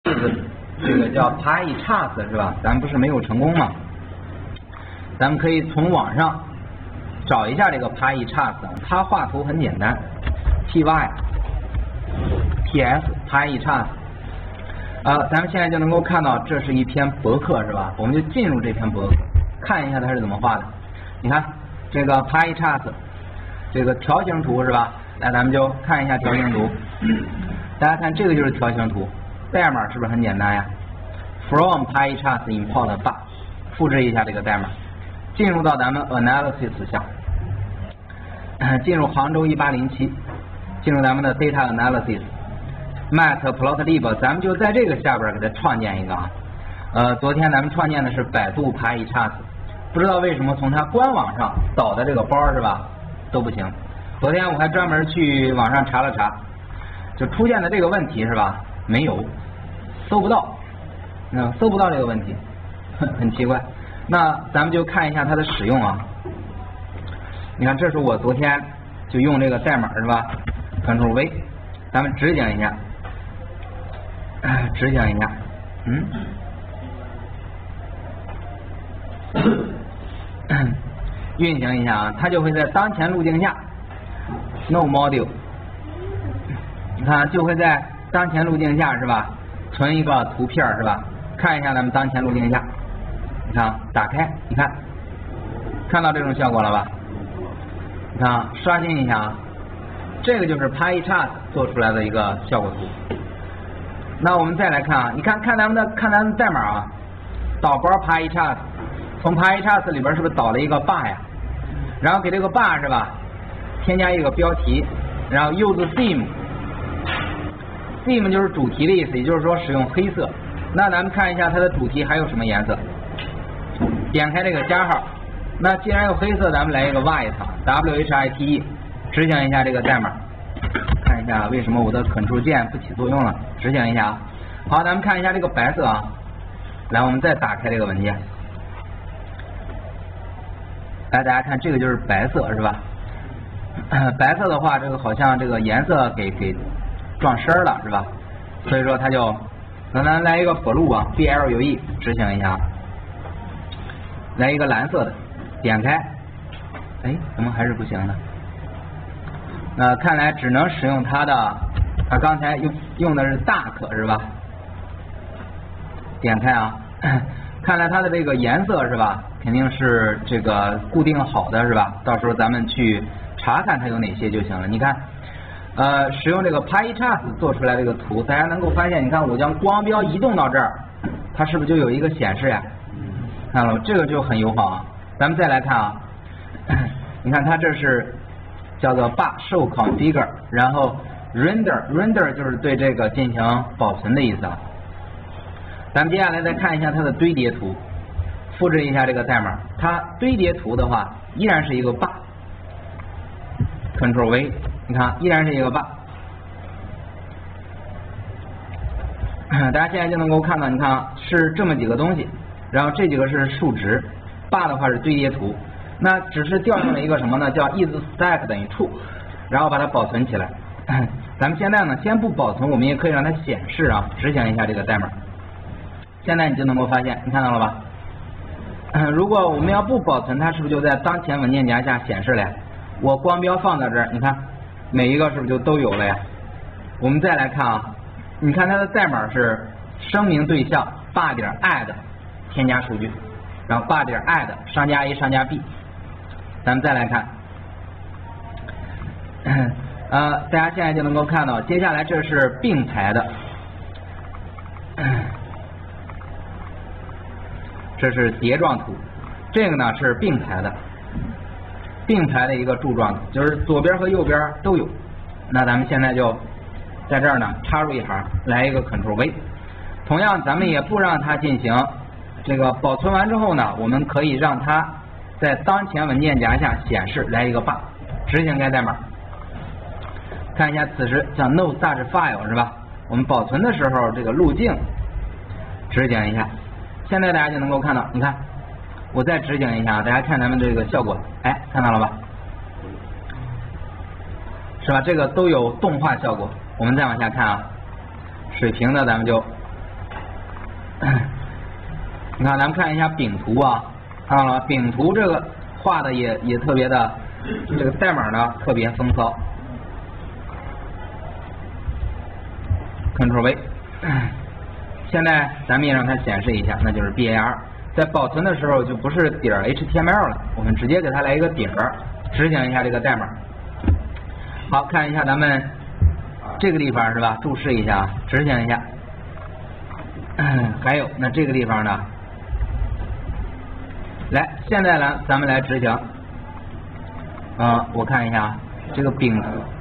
这个叫 PyCharts 是吧？咱们不是没有成功吗？咱们可以从网上找一下这个 PyCharts， 它画图很简单 ，PyTS PyCharts。咱们现在就能够看到这是一篇博客是吧？我们就进入这篇博客，看一下它是怎么画的。你看这个 PyCharts， 这个条形图是吧？来，咱们就看一下条形图。大家看这个就是条形图，代码是不是很简单呀 ？From PyCharts import bar， 复制一下这个代码，进入到咱们 Analysis 项，进入杭州1807，进入咱们的 Data Analysis。Matplotlib， 咱们就在这个下边给它创建一个啊。昨天咱们创建的是百度 PyCharts， 不知道为什么从它官网上导的这个包是吧都不行。昨天我还专门去网上查了查，就出现的这个问题是吧？没有，搜不到，搜不到这个问题，很奇怪。那咱们就看一下它的使用啊。你看，这是我昨天就用这个代码是吧 ？Ctrl V， 咱们执行一下。执行一下，运行一下啊，它就会在当前路径下 ，No Module， 你看就会在当前路径下是吧？存一个图片是吧？看一下咱们当前路径下，你看打开，你看，看到这种效果了吧？你看刷新一下啊，这个就是 PyCharts 做出来的一个效果图。那我们再来看啊，你看咱们的代码啊，导包 PyCharts， 从 PyCharts 里边是不是导了一个 bar 呀？然后给这个 bar 是吧，添加一个标题，然后 use theme 就是主题的意思，也就是说使用黑色。那咱们看一下它的主题还有什么颜色？点开这个加号，那既然有黑色，咱们来一个 white WHITE， 执行一下这个代码。看一下为什么我的 Ctrl 键不起作用了，执行一下啊。好，咱们看一下这个白色啊。来，我们再打开这个文件。来，大家看这个就是白色是吧？白色的话，这个好像这个颜色给撞色了是吧？所以说它就，那咱来一个 blue 啊 ，BLUE 执行一下。来一个蓝色的，点开，哎，怎么还是不行呢？看来只能使用它的，刚才用的是 dark 是吧？点开啊，看来它的这个颜色是吧，肯定是这个固定好的是吧？到时候咱们去查看它有哪些就行了。你看，使用这个 PyCharts 做出来这个图，大家能够发现，你看我将光标移动到这儿，它是不是就有一个显示呀？看了，这个就很友好啊。咱们再来看啊，你看它这是。叫做 bar show configure， 然后 render 就是对这个进行保存的意思啊。咱们接下来再看一下它的堆叠图，复制一下这个代码。它堆叠图的话，依然是一个 bar，Ctrl V， 你看依然是一个 bar。大家现在就能够看到，你看是这么几个东西，然后这几个是数值 ，bar 的话是堆叠图。那只是调用了一个什么呢？叫 isStack 等于 true， 然后把它保存起来。咱们现在呢，先不保存，我们也可以让它显示啊。执行一下这个代码，现在你就能够发现，你看到了吧？如果我们要不保存，它是不是就在当前文件夹下显示了呀？我光标放到这儿，你看每一个是不是就都有了呀？我们再来看啊，你看它的代码是声明对象 bar.add 添加数据，然后 bar.add 商家 A 商家 B。咱们再来看，大家现在就能够看到，接下来这是并排的，这是叠状图，这个呢是并排的，并排的一个柱状图，就是左边和右边都有。那咱们现在就在这儿呢插入一行，来一个 Ctrl V， 同样咱们也不让它进行这个保存完之后呢，我们可以让它在当前文件夹下显示，来一个 bar， 执行该代码。看一下此时叫 no such file 是吧？我们保存的时候这个路径执行一下。现在大家就能够看到，你看我再执行一下，大家看咱们这个效果，哎，看到了吧？是吧？这个都有动画效果。我们再往下看啊，水平的咱们就你看，咱们看一下饼图啊，看到了饼图这个画的也特别的，这个代码呢特别风骚。Ctrl V， 现在咱们也让它显示一下，那就是 BAR。在保存的时候就不是点 HTML 了，我们直接给它来一个点儿，执行一下这个代码。好，看一下咱们这个地方是吧？注释一下，执行一下。还有，那这个地方呢？来，现在呢，咱们来执行。我看一下这个饼，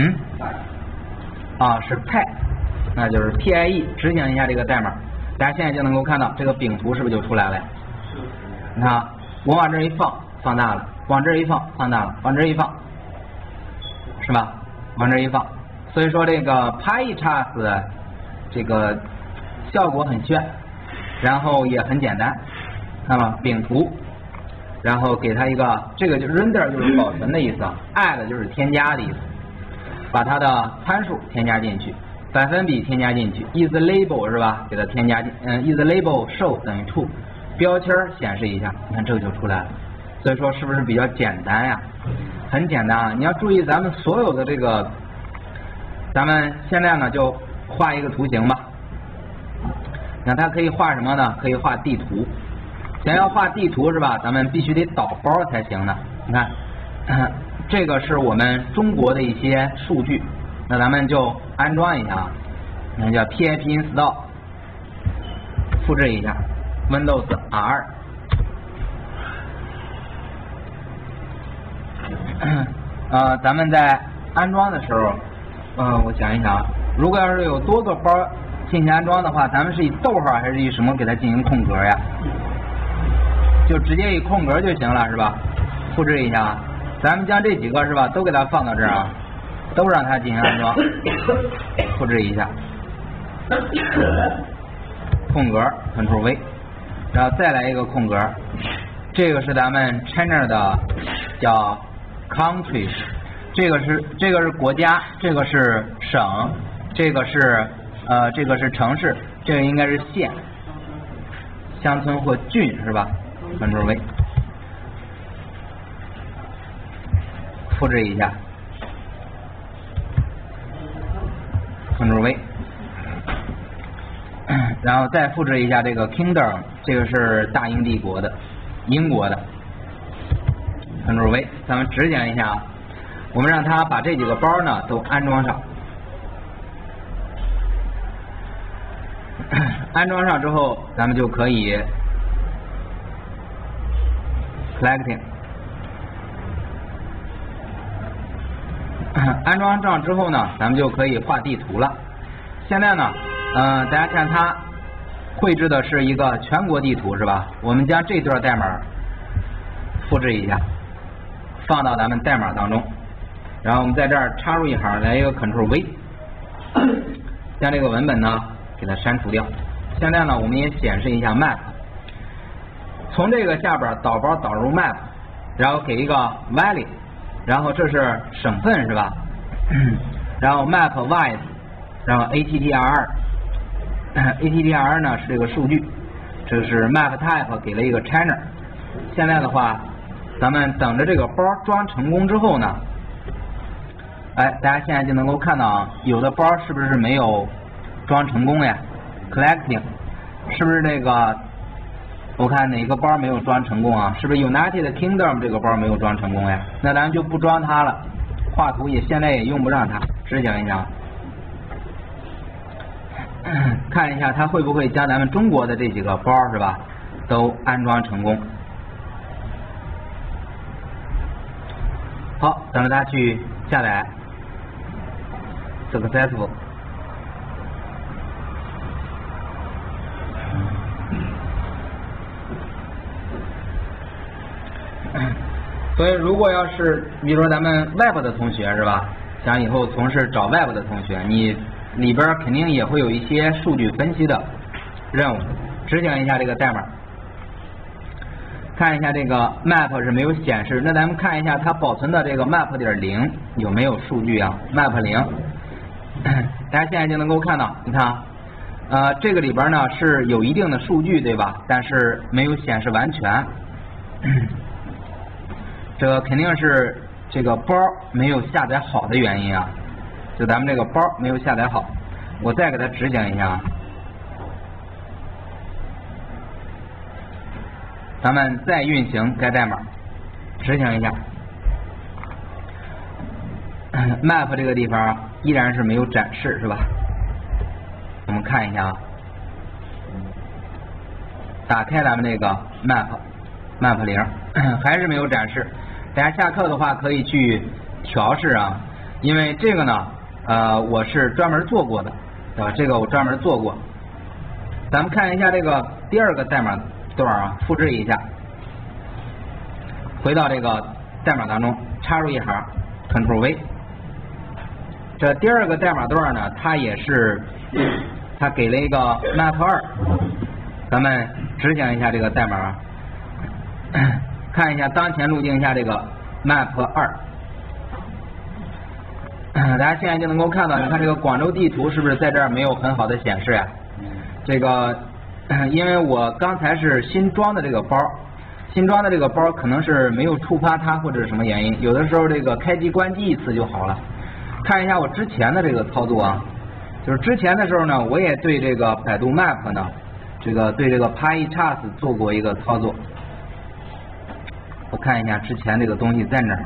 是派，那就是 PIE， 执行一下这个代码。大家现在就能够看到这个饼图是不是就出来了？你看，我往这儿一放，放大了；往这儿一放，放大了；往这儿一放，是吧？往这儿一放。所以说这个 PyCharts 的这个效果很炫，然后也很简单。那么饼图，然后给它一个这个就 render 就是保存的意思，add 就是添加的意思，把它的参数添加进去，百分比添加进去 ，isLabel 是吧？给它添加进，isLabel show 等于 true， 标签显示一下，你看这个就出来了。所以说是不是比较简单呀？很简单啊！你要注意咱们所有的这个，咱们现在呢就画一个图形吧。那它可以画什么呢？可以画地图。想要画地图是吧？咱们必须得导包才行呢。你看，这个是我们中国的一些数据，那咱们就安装一下啊。那叫 pip install， 复制一下 Windows R。咱们在安装的时候，我想一想啊，如果要是有多个包进行安装的话，咱们是以逗号还是以什么给它进行空格呀？就直接以空格就行了，是吧？复制一下，咱们将这几个是吧，都给它放到这儿啊，都让它进行安装。复制一下，空格 Ctrl V， 然后再来一个空格，这个是咱们 China 的叫 countries， 这个是国家，这个是省，这个是城市，这个应该是县、乡村或郡是吧？Ctrl V， 复制一下 ，Ctrl V， 然后再复制一下这个 Kingdom， 这个是大英帝国的，英国的 ，Ctrl V， 咱们执行一下，我们让它把这几个包呢都安装上。安装上之后，咱们就可以 collecting。安装上之后呢，咱们就可以画地图了。现在呢，大家看它绘制的是一个全国地图是吧？我们将这段代码复制一下，放到咱们代码当中，然后我们在这儿插入一行，来一个 Ctrl V， 将这个文本呢给它删除掉。现在呢，我们也显示一下 map， 从这个下边导包导入 map， 然后给一个 value， 然后这是省份是吧？然后 map wise， 然后 attr 呢是这个数据，这是 map type 给了一个 China。现在的话，咱们等着这个包装成功之后呢，大家现在就能够看到啊，有的包是不是没有装成功呀 ？Collecting 是不是这个？我看哪个包没有装成功啊？是不是 United Kingdom 这个包没有装成功呀？那咱就不装它了，画图也现在也用不上它，执行一下，看一下它会不会将咱们中国的这几个包是吧，都安装成功。好，等着它去下载 ，successful。所以，如果要是比如说咱们 Web 的同学是吧，想以后从事找 Web 的同学，你里边肯定也会有一些数据分析的任务，执行一下这个代码，看一下这个 map 是没有显示，那咱们看一下它保存的这个 map.0 有没有数据啊 ？map 0，大家现在就能够看到，你看这个里边呢是有一定的数据，对吧？但是没有显示完全，这个肯定是这个包没有下载好的原因啊，就咱们这个包没有下载好。我再给它执行一下，咱们再运行该代码，执行一下。map 这个地方依然是没有展示，是吧？我们看一下啊，打开咱们这个 map 0，还是没有展示。大家下课的话可以去调试啊，因为这个呢，我是专门做过的，对吧？这个我专门做过。咱们看一下这个第二个代码段啊，复制一下，回到这个代码当中，插入一行 ，Ctrl V。这第二个代码段呢，它也是。它给了一个 map 2，咱们执行一下这个代码，看一下当前路径下这个 map 2，大家现在就能够看到，你看这个广州地图是不是在这儿没有很好的显示呀？这个因为我刚才是新装的这个包，新装的这个包可能是没有触发它或者是什么原因，有的时候这个开机关机一次就好了。看一下我之前的这个操作啊。就是之前的时候呢，我也对这个百度 Map 呢，对这个 PyCharts 做过一个操作。我看一下之前这个东西在哪儿。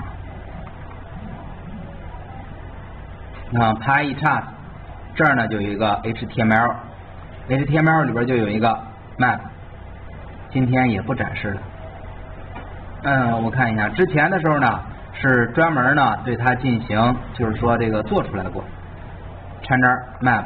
那 PyCharts 这儿呢就有一个 HTML 里边就有一个 Map， 今天也不展示了。我看一下之前的时候呢，是专门呢对它进行，就是说这个做出来过。掺着 map，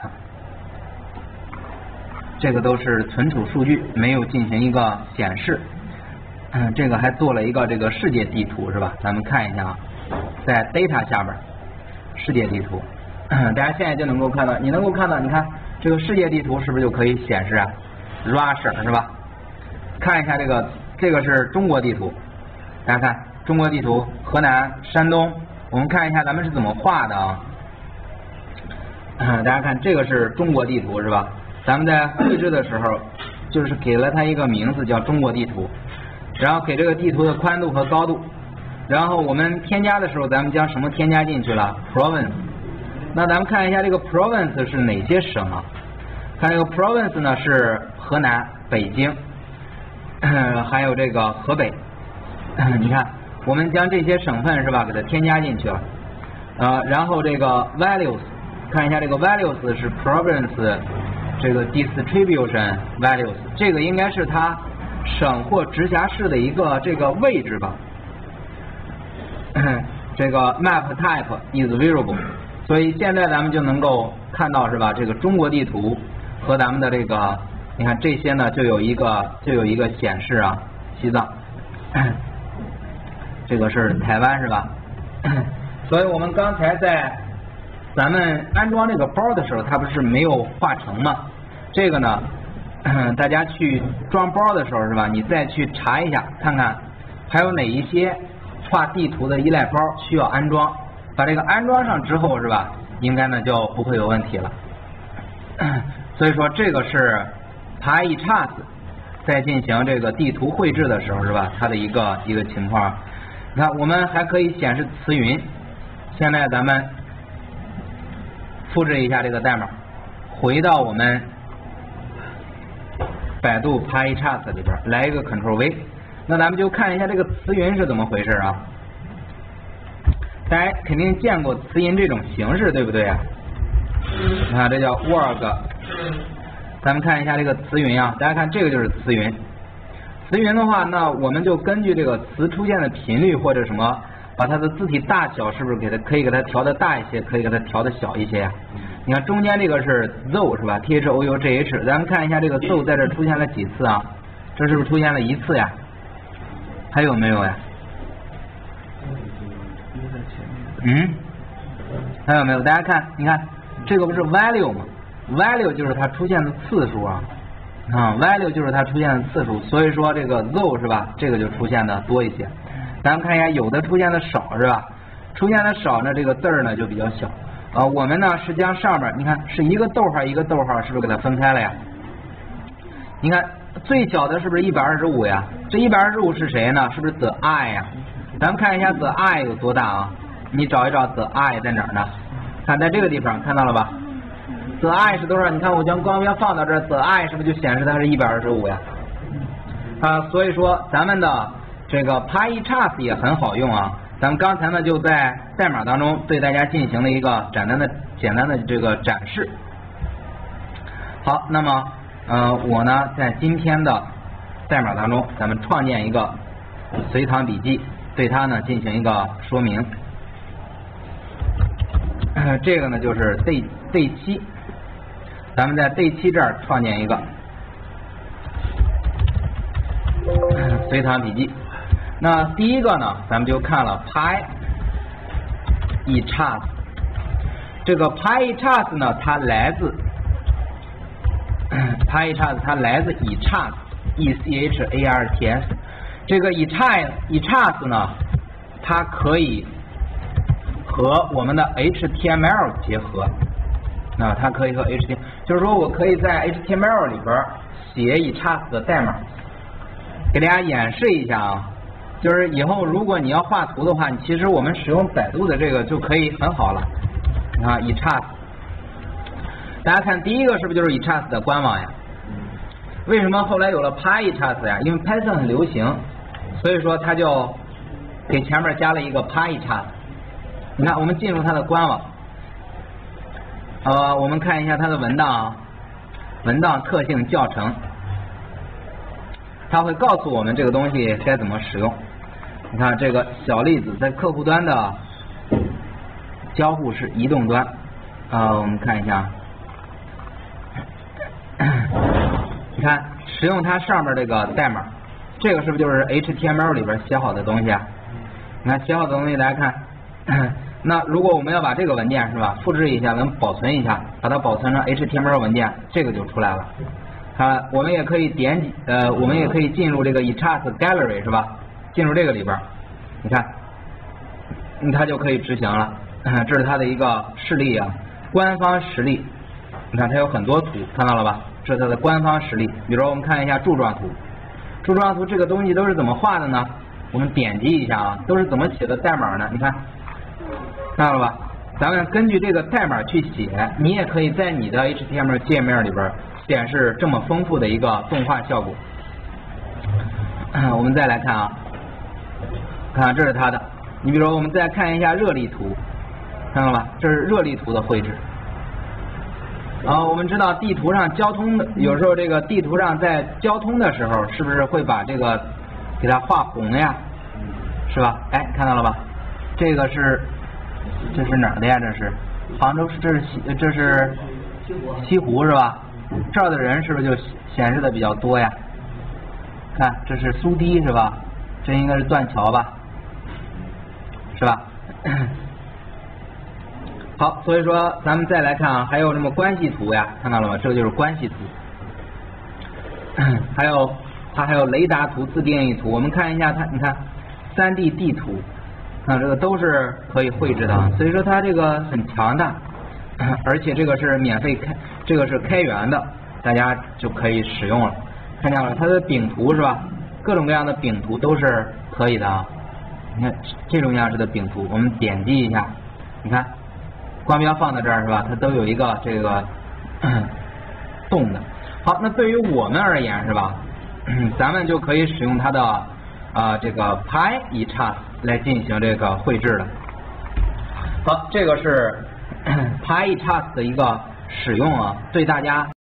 这个都是存储数据，没有进行一个显示。这个还做了一个这个世界地图是吧？咱们看一下啊，在 data 下边世界地图，大家现在就能够看到，你能够看到，你看这个世界地图是不是就可以显示啊 ？Russia 是吧？看一下这个是中国地图，大家看中国地图，河南、山东，我们看一下咱们是怎么画的啊？大家看这个是中国地图是吧？咱们在绘制的时候，就是给了它一个名字叫中国地图，然后给这个地图的宽度和高度，然后我们添加的时候，咱们将什么添加进去了 ？Province。那咱们看一下这个 Province 是哪些省啊？看这个 Province 呢是河南、北京，还有这个河北。你看，我们将这些省份是吧，给它添加进去了。然后这个 Values。看一下这个 values 是 province 这个 distribution values， 这个应该是它省或直辖市的一个这个位置吧。这个 map type is variable， 所以现在咱们就能够看到是吧？这个中国地图和咱们的这个，你看这些呢就有一个显示啊，西藏，这个是台湾是吧？所以我们刚才在咱们安装这个包的时候，它不是没有画成吗？这个呢，大家去装包的时候是吧？你再去查一下，看看还有哪一些画地图的依赖包需要安装，把这个安装上之后是吧？应该呢就不会有问题了。所以说这个是 PyCharts 在进行这个地图绘制的时候是吧？它的一个情况。你看，我们还可以显示词云。现在咱们复制一下这个代码，回到我们百度 PyCharts 里边，来一个 Ctrl V， 那咱们就看一下这个词云是怎么回事啊？大家肯定见过词云这种形式，对不对啊？啊，这叫 work。咱们看一下这个词云啊，大家看这个就是词云。词云的话，那我们就根据这个词出现的频率或者什么，把它的字体大小是不是可以给它调的大一些，可以给它调的小一些呀？你看中间这个是 zou 是吧 ？THOUGH， 咱们看一下这个 zou 在这出现了几次啊？这是不是出现了一次呀？还有没有呀？还有没有？大家看，你看这个不是 value 吗 ？value 就是它出现的次数啊。value 就是它出现的次数，所以说这个 zou 是吧？这个就出现的多一些。咱们看一下，有的出现的少是吧？出现的少呢，这个字儿呢就比较小。 我们呢是将上边你看是一个逗号一个逗号，是不是给它分开了呀？你看最小的是不是125呀？这125是谁呢？是不是 the I 呀？咱们看一下 the I 有多大啊？你找一找 the I 在哪儿呢？看在这个地方，看到了吧？ the I 是多少？你看我将光标放到这儿 ，the I 是不是就显示它是125呀？所以说咱们的这个 PyEchas 也很好用啊。咱们刚才呢就在代码当中对大家进行了一个简单的这个展示。好，那么我呢在今天的代码当中，咱们创建一个随堂笔记，对它呢进行一个说明。这个呢就是 day 7，咱们在 day 7这儿创建一个随堂笔记。那第一个呢，咱们就看了 PyEchas。这个 PyEchas 呢，它来自 PyEchas， 它来自 Echars，E-C-H-A-R-T-S。这个 Echas 呢，它可以和我们的 HTML 结合。那它可以和 HTML， 就是说我可以在 HTML 里边写 Echas 的代码，给大家演示一下啊。就是以后如果你要画图的话，其实我们使用百度的这个就可以很好了啊。Echas， 大家看第一个是不是就是 Echas 的官网呀？为什么后来有了 PyEchas 呀？因为 Python 很流行，所以说它就给前面加了一个 PyEchas。你看，我们进入它的官网，我们看一下它的文档特性教程，它会告诉我们这个东西该怎么使用。你看这个小例子，在客户端的交互是移动端，我们看一下，你看使用它上面这个代码，这个是不是就是 HTML 里边写好的东西啊？你看写好的东西，大家看。那如果我们要把这个文件是吧，复制一下，咱们保存一下，把它保存成 HTML 文件，这个就出来了。我们也可以我们也可以进入这个 Echas Gallery 是吧？进入这个里边，你看，它就可以执行了。这是它的一个示例啊，官方实例。你看它有很多图，看到了吧？这是它的官方实例。比如说我们看一下柱状图，柱状图这个东西都是怎么画的呢？我们点击一下啊，都是怎么写的代码呢？你看，看到了吧？咱们根据这个代码去写，你也可以在你的 HTML 界面里边显示这么丰富的一个动画效果。我们再来看啊，看这是它的。你比如说，我们再看一下热力图，看到了吧？这是热力图的绘制。我们知道地图上交通的，有时候这个地图上在交通的时候，是不是会把这个给它画红呀？是吧？哎，看到了吧？这是哪儿的呀？这是杭州市，这是西湖是吧？这儿的人是不是就显示的比较多呀？看，这是苏堤是吧？这应该是断桥吧？是吧？好，所以说咱们再来看啊，还有什么关系图呀？看到了吗？这个就是关系图。它还有雷达图、自定义图。我们看一下它，你看3D 地图，这个都是可以绘制的啊。所以说它这个很强大，而且这个是免费这个是开源的，大家就可以使用了。看见了，它的饼图是吧？各种各样的饼图都是可以的啊。你看这种样式的饼图，我们点击一下，你看光标放在这儿是吧？它都有一个这个动的。好，那对于我们而言是吧？咱们就可以使用它的这个 PyEchas 来进行这个绘制了。好，这个是 PyEchas 的一个使用啊，对大家